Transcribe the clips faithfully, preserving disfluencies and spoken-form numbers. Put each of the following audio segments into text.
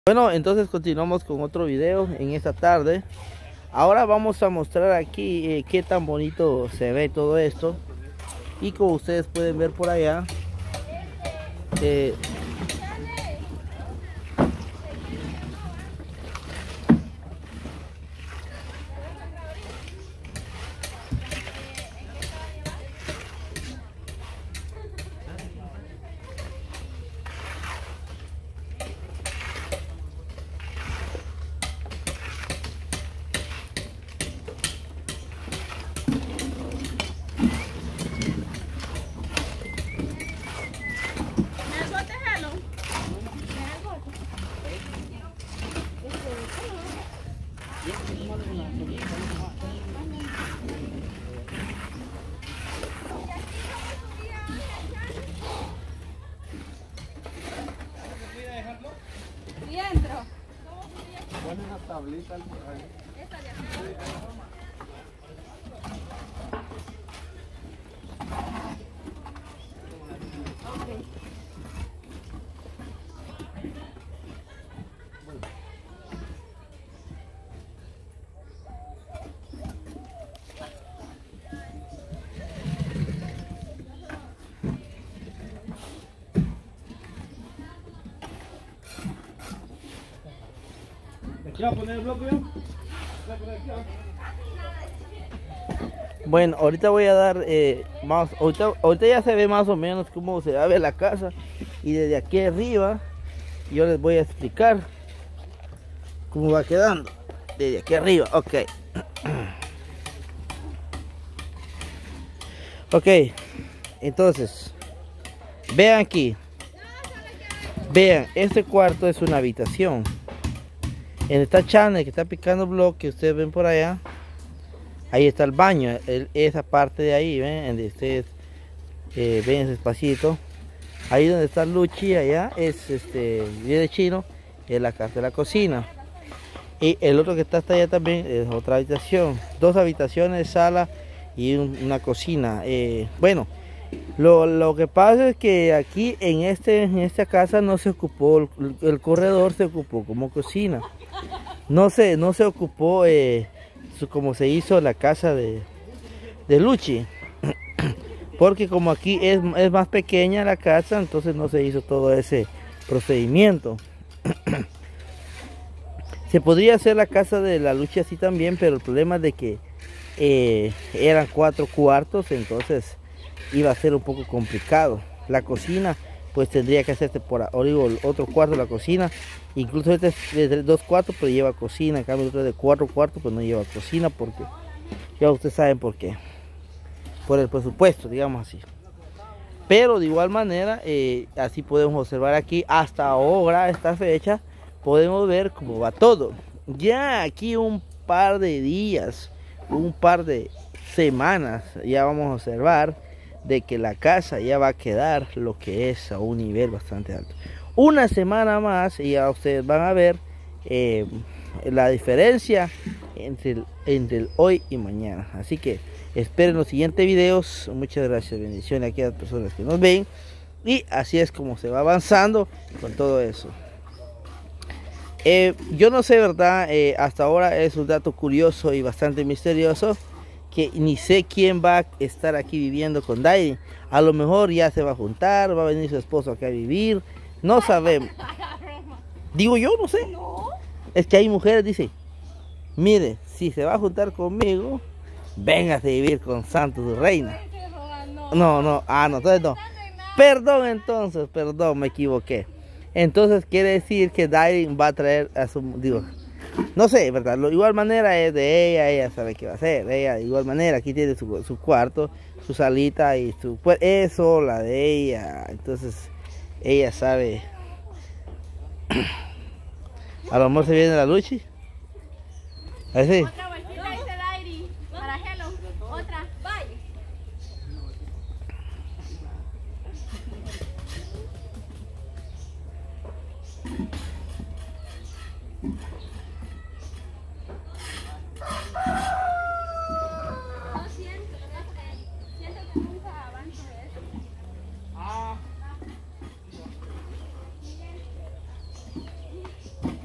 Bueno, entonces continuamos con otro video en esta tarde. Ahora vamos a mostrar aquí eh, qué tan bonito se ve todo esto. Y como ustedes pueden ver por allá, eh, Ponen una tablita por ahí. ¿Aquí va a poner el bloque yo? bueno, ahorita voy a dar eh, más, ahorita, ahorita ya se ve más o menos cómo se va a ver la casa. Y desde aquí arriba yo les voy a explicar cómo va quedando. Desde aquí arriba, ok. Ok, entonces, vean aquí. Vean, este cuarto es una habitación. En esta channel que está picando bloque, ustedes ven por allá, ahí está el baño, el, esa parte de ahí, ven, donde ustedes eh, ven ese espacito, ahí donde está Luchi, allá es este de chino, es la casa de la cocina. Y el otro que está hasta allá también es otra habitación, dos habitaciones, sala y un, una cocina. Eh, bueno, lo, lo que pasa es que aquí en este en esta casa no se ocupó el, el corredor, se ocupó como cocina. No se, no se ocupó eh, su, como se hizo la casa de, de Luchi. Porque como aquí es, es más pequeña la casa, entonces no se hizo todo ese procedimiento. Se podría hacer la casa de la Luchi así también, pero el problema es de que eh, eran cuatro cuartos, entonces iba a ser un poco complicado. La cocina pues tendría que hacerse por digo, otro cuarto de la cocina. Incluso este es de dos cuartos, pero lleva cocina. En cambio, otro de cuatro cuartos, pues no lleva cocina, porque ya ustedes saben por qué. Por el presupuesto, digamos así. Pero de igual manera, eh, así podemos observar aquí, hasta ahora, esta fecha, podemos ver cómo va todo. Ya aquí un par de días, un par de semanas, ya vamos a observar de que la casa ya va a quedar lo que es a un nivel bastante alto. Una semana más y ya ustedes van a ver eh, la diferencia entre el, entre el hoy y mañana. Así que esperen los siguientes videos. Muchas gracias, bendiciones a aquellas personas que nos ven. Y así es como se va avanzando con todo eso. Eh, yo no sé, verdad, eh, hasta ahora es un dato curioso y bastante misterioso, que ni sé quién va a estar aquí viviendo con Dairi. A lo mejor ya se va a juntar, va a venir su esposo acá a vivir, no sabemos. Digo yo, no sé. Es que hay mujeres, dice, mire, si se va a juntar conmigo, véngase a vivir con Santo su reina. No, no, ah, no, entonces no. Perdón entonces, perdón, me equivoqué. Entonces quiere decir que Dairi va a traer a su, digo, no sé, ¿verdad? De igual manera es de ella, ella sabe qué va a hacer. Ella de igual manera aquí tiene su, su cuarto, su salita y su, pues eso, la de ella. Entonces ella sabe. A lo mejor se viene la Luchi. Así. Otra vueltita dice Dairi. Para Hello. Otra. Bye. Ah.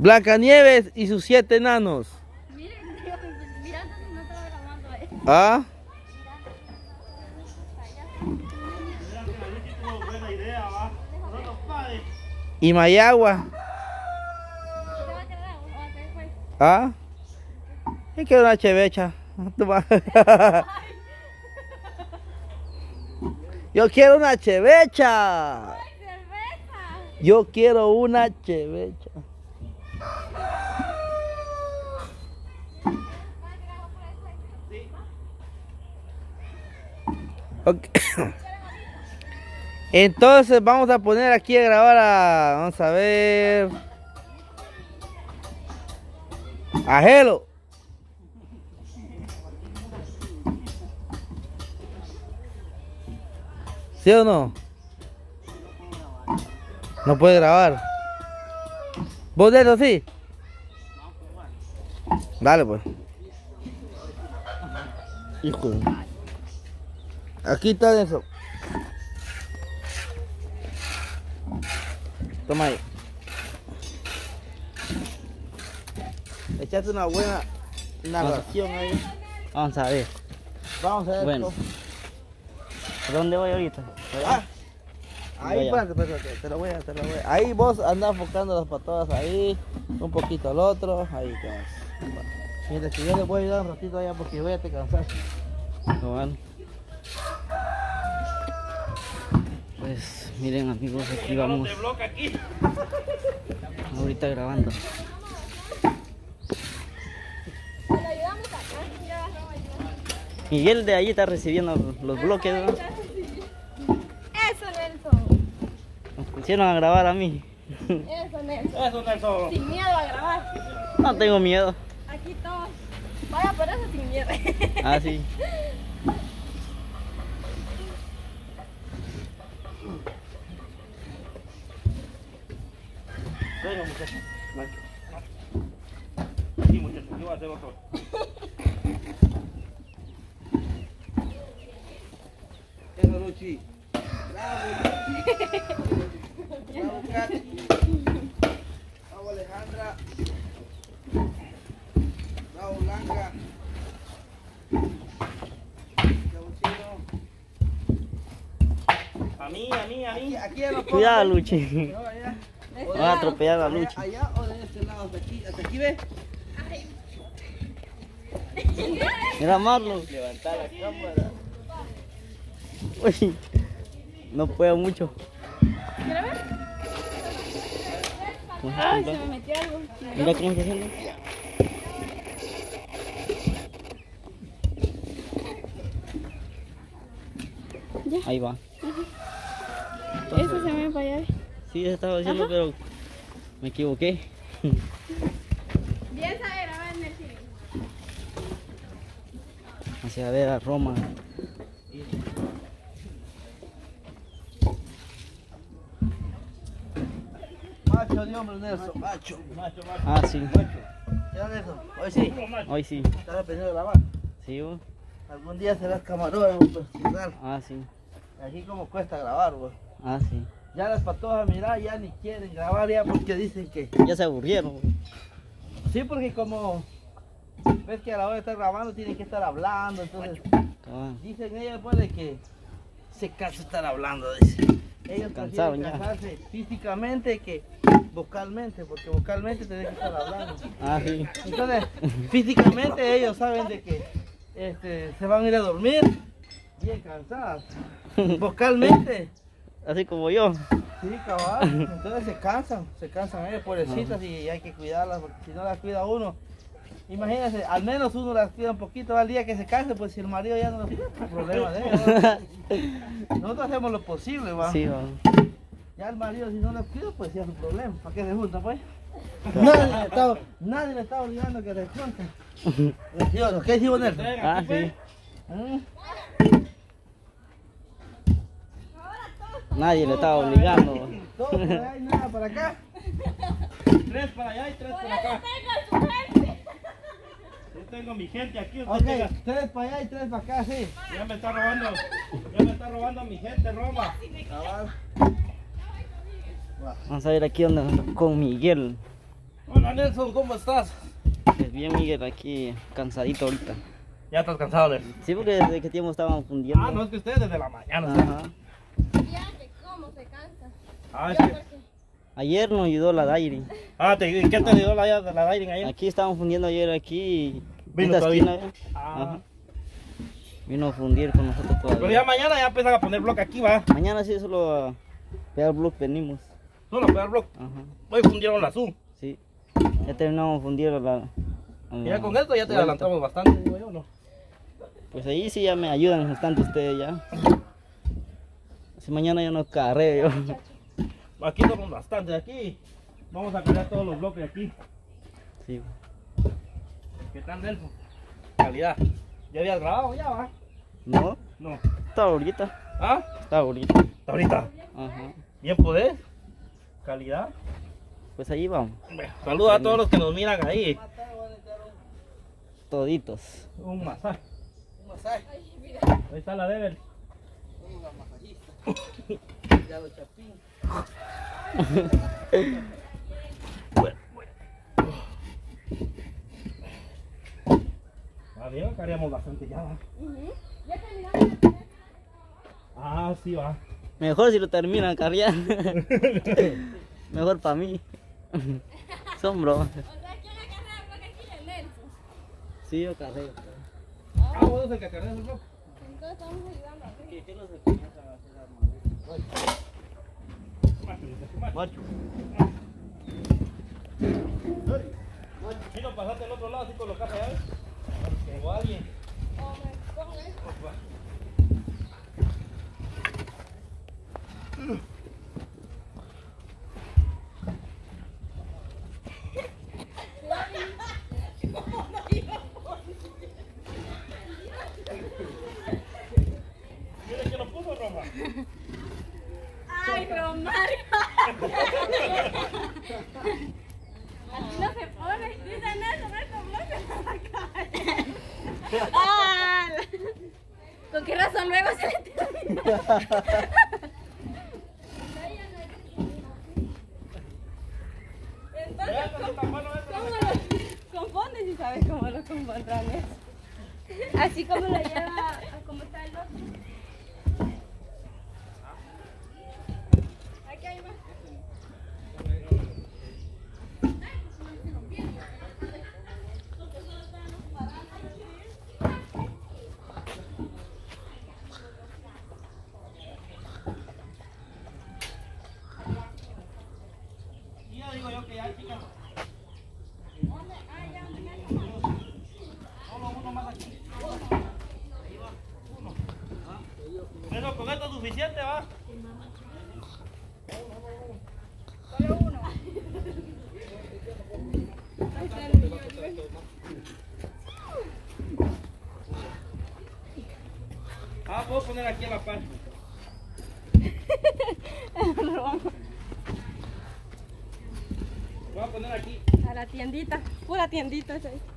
Blancanieves y sus siete enanos. Miren, Dios, mira, no estaba grabando eh. ¿Ah? Buena idea, va. No nos pague. Y Mayagua. ¿Te va a quedar agua? ¿O te fue? ¿Ah? Yo quiero una chevecha. Toma. Yo quiero una chevecha. ¡Ay, cerveza! Yo quiero una chevecha. Ok. Entonces vamos a poner aquí a grabar a... Vamos a ver... A Hello. ¿Sí o no? No puede grabar. ¿Vos de eso sí? Dale pues. Hijo de... Aquí está eso. Toma ahí. Echaste una buena narración ahí. Vamos a ver. Vamos a ver. Bueno. cómo- ¿Por dónde voy ahorita? Ah, ahí, Vaya. espérate, espérate, te lo voy a, te lo voy a. Ahí vos andás enfocando las patadas ahí, un poquito al otro, ahí te vas. Mientras que yo le voy a ayudar un ratito allá porque voy a te cansar. Bueno. Pues miren amigos, aquí vamos De bloque aquí. ahorita grabando. ¿Te lo ayudamos acá? Ya vas a ayudar. Miguel de allí está recibiendo los bloques, ¿no? Eso, Nelson. Nos pusieron a grabar a mí. Eso, Nelson. Eso, Nelson. Sin miedo a grabar. No tengo miedo. Aquí todos. Vaya por eso sin miedo. Ah, sí. Venga, muchachos. Aquí, muchachos. Yo voy a hacer otro. Eso, Luchi. Bravo, Luchi. Bravo, Katy. Bravo, Alejandra. Bravo, Blanca. Bravo, Chino. A mí, a mí, a mí. Aquí, aquí ya no puedo Cuidado, ver. Luchi. No, allá. Va a atropellar a Allá, Luchi. allá o de este lado, hasta aquí, hasta aquí ve. Mira Marlon. Levantar la cámara. Uy, no puedo mucho. ¿Quieres ver? Ay, se me metió algo. Mira cómo está haciendo. Ahí va. Eso se me va para allá. Sí, eso estaba haciendo, pero me equivoqué. Bien sabe grabar en el cine. Hacia ver a Roma. Macho de hombre, Nelson, macho. Macho, macho. Ah, sí. Ya, Nelson, hoy sí. Puro macho. Hoy sí. Estás aprendiendo a grabar. Sí, vos. Algún día serás camarógrafo profesional. Ah, sí. Aquí como cuesta grabar, güey. Ah, sí. Ya las patojas, mira, ya ni quieren grabar ya porque dicen que... Ya se aburrieron. Sí, porque como... Ves que a la hora de estar grabando tienen que estar hablando, entonces... Cabal. Dicen ellas pues de que se cansa estar hablando, dice. Ellos Cansaron prefieren ya. cansarse físicamente que vocalmente, porque vocalmente tienen que estar hablando. Ah, sí. Entonces, físicamente ellos saben de que este, se van a ir a dormir bien cansadas. Vocalmente, Así como yo. sí, cabal. Entonces se cansan, se cansan ellos, pobrecitas, y hay que cuidarlas, porque si no las cuida uno, imagínense, al menos uno las cuida un poquito al día que se canse, pues si el marido ya no las cuida, es problema de ellos. ¿no? Nosotros hacemos lo posible, va. Sí, va. Ya el marido si no las cuida, pues ya es un problema. ¿Para qué se juntan, pues? Nadie le está, nadie le está obligando a que se junten. ¿Sí o no? ¿Qué decimos, Nelson? Ah, sí. ¿Mm? Nadie le estaba obligando. Todo por allá y nada para acá. Tres para allá y tres para acá. Yo tengo mi gente aquí. Usted Ok, llega. tres para allá y tres para acá, sí. Ya me está robando. Ya me está robando mi gente, Roma. Cabal. Vamos a ver aquí donde con Miguel. Hola Nelson, ¿cómo estás? Pues bien, Miguel, aquí cansadito ahorita. Ya estás cansado, Nelson. Sí, porque desde que tiempo estaban fundiendo. Ah, no, es que ustedes desde la mañana. ¿sí? Ajá. Ya que cómo se cansa. Ah, es Yo que... porque Ayer nos ayudó la Dairy. Ah, ¿te, ¿qué te dio la, la Dairing ayer? Aquí estaban fundiendo ayer aquí. Vino esta todavía. esquina, ¿eh? Ah. Ajá. Vino a fundir con nosotros todavía. Pero ya mañana ya empiezan a poner bloque aquí, va. Mañana sí solo a pegar bloque venimos. Solo pegar bloque. Ajá. Hoy fundieron la azul. Sí. Ya terminamos de fundir a la. a Y ya la con esto ya te vuelta. adelantamos bastante, digo yo, ¿no? Pues ahí sí ya me ayudan bastante ustedes ya. Si mañana yo no carreo yo. Aquí somos bastante, aquí. Vamos a cargar todos los bloques aquí. Sí. ¿Qué tal, Nelson? Calidad. ¿Ya habías grabado ya, va? ¿No? No. Está ahorita. ¿Ah? Está ahorita. Hasta ahorita. Ajá. ¿Bien podés? Calidad. Pues ahí vamos. Bueno, saludos a todos los que nos miran ahí. Toditos. Un masaje. Un masaje. Ahí está la Debel. Bueno, bueno. Va bien, cargamos bastante ya, va. ya terminamos. Ah, sí, va. Mejor si lo terminan carrear. Mejor para mí. Son bromas. O sea, ¿quién agarra el bloque aquí? El Nelson. Sí, yo carreo. Ah, vos el que cargas el bloque. Entonces estamos ayudando a ver. Macho. Chino, pasate al otro lado, así colocas allá, ¿ves? Tengo a alguien. O me pongo esto. ¿Quién que lo puso, Roma? Ay, Romario. Así no se pone. Dice Nelson, estos bloques no la caen. Ah, ¿con qué razón luego se le termina? Entonces, ¿cómo, cómo lo confundes si sabes cómo lo compondrán eso? Así como lo lleva a cómo está el otro. Aquí hay más. Y ya digo yo que ya, chicas. Solo uno más aquí. Ahí va, uno. Bueno, con esto es suficiente, va. Solo uno. Ah, puedo poner aquí a la par. Voy a poner aquí. A la tiendita, pura tiendita. ¿Sí?